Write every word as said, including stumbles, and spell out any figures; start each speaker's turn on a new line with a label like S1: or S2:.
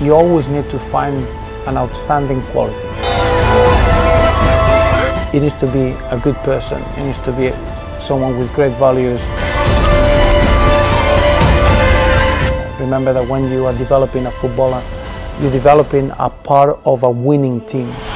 S1: you always need to find an outstanding quality. It needs to be a good person, it needs to be someone with great values. Remember that when you are developing a footballer, you're developing a part of a winning team.